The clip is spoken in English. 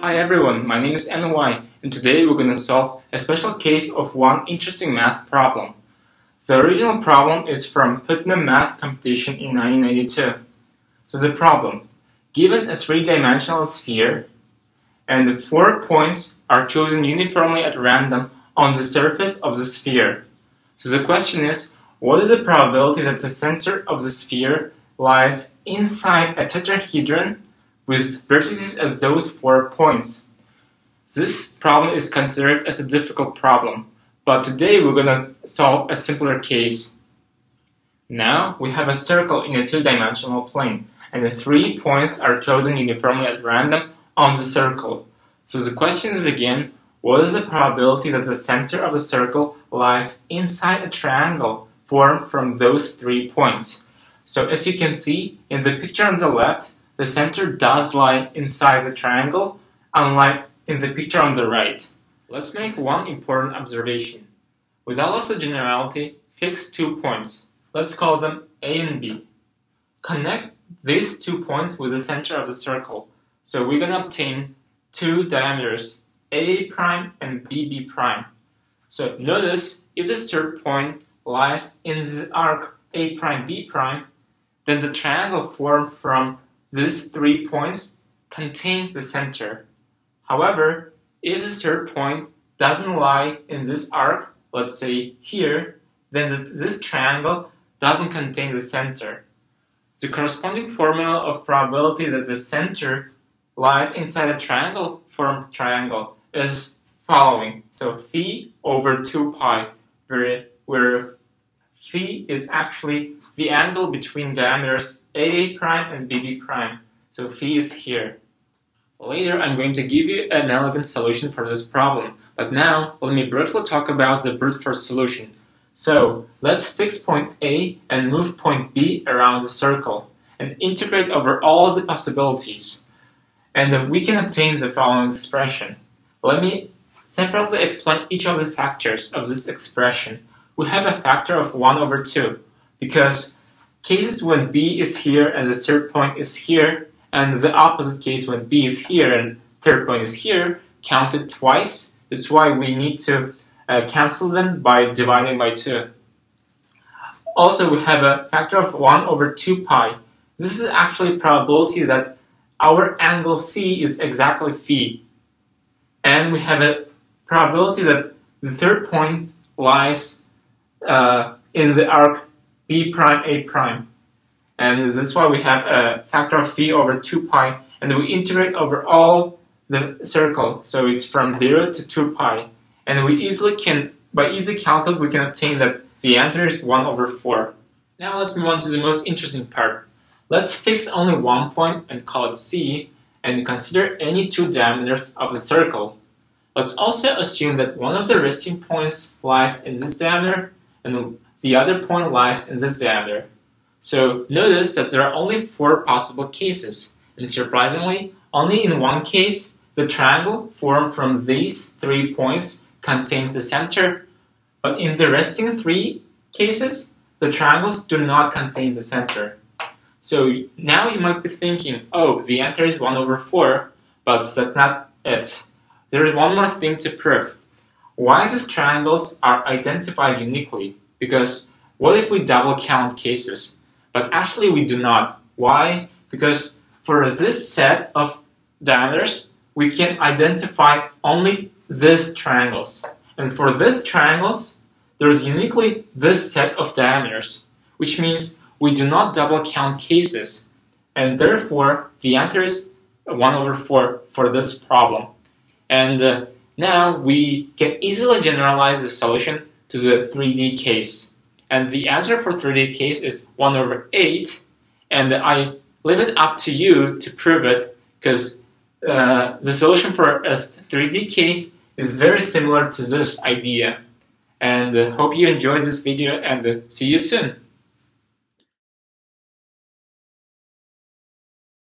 Hi everyone, my name is NY, and today we're going to solve a special case of one interesting math problem. The original problem is from Putnam Math Competition in 1992. So the problem, given a three-dimensional sphere, and the 4 points are chosen uniformly at random on the surface of the sphere. So the question is, what is the probability that the center of the sphere lies inside a tetrahedron with vertices at those 4 points? This problem is considered as a difficult problem, but today we're going to solve a simpler case. Now we have a circle in a two-dimensional plane, and the 3 points are chosen uniformly at random on the circle. So the question is again, what is the probability that the center of the circle lies inside a triangle formed from those 3 points? So as you can see in the picture on the left, the center does lie inside the triangle, unlike in the picture on the right. Let's make one important observation. Without loss of generality, fix 2 points. Let's call them A and B. Connect these 2 points with the center of the circle. So we're going to obtain 2 diameters, AA' and BB'. So notice, if this third point lies in the arc A', B', then the triangle formed from these 3 points contains the center. However, if the third point doesn't lie in this arc, let's say here, then this triangle doesn't contain the center. The corresponding formula of probability that the center lies inside a triangle formed triangle is following. So phi over 2 pi, where phi is actually the angle between diameters AA' and BB'. So phi is here. Later I'm going to give you an elegant solution for this problem, but now let me briefly talk about the brute force solution. So let's fix point A and move point B around the circle and integrate over all the possibilities. And then we can obtain the following expression. Let me separately explain each of the factors of this expression. We have a factor of 1 over 2 because cases when B is here and the third point is here, and the opposite case when B is here and third point is here, counted twice. That's why we need to cancel them by dividing by 2. Also, we have a factor of 1 over 2 pi. This is actually a probability that our angle phi is exactly phi. And we have a probability that the third point lies in the arc B', A'. And that's why we have a factor of phi over 2 pi, and we integrate over all the circle. So it's from 0 to 2 pi. And we easily can, by easy calculus, we can obtain that the answer is 1 over 4. Now let's move on to the most interesting part. Let's fix only one point and call it C, and consider any 2 diameters of the circle. Let's also assume that one of the resting points lies in this diameter, and the other point lies in this diameter. So notice that there are only 4 possible cases, and surprisingly, only in one case, the triangle formed from these 3 points contains the center, but in the resting 3 cases, the triangles do not contain the center. So now you might be thinking, oh, the answer is 1 over 4, but that's not it. There is one more thing to prove. Why the triangles are identified uniquely? Because what if we double count cases? But actually we do not. Why? Because for this set of diameters, we can identify only these triangles. And for these triangles, there is uniquely this set of diameters, which means we do not double count cases. And therefore, the answer is 1 over 4 for this problem. And now we can easily generalize the solution to the 3D case. And the answer for 3D case is 1 over 8, and I leave it up to you to prove it, because the solution for a 3D case is very similar to this idea. And hope you enjoyed this video, and see you soon.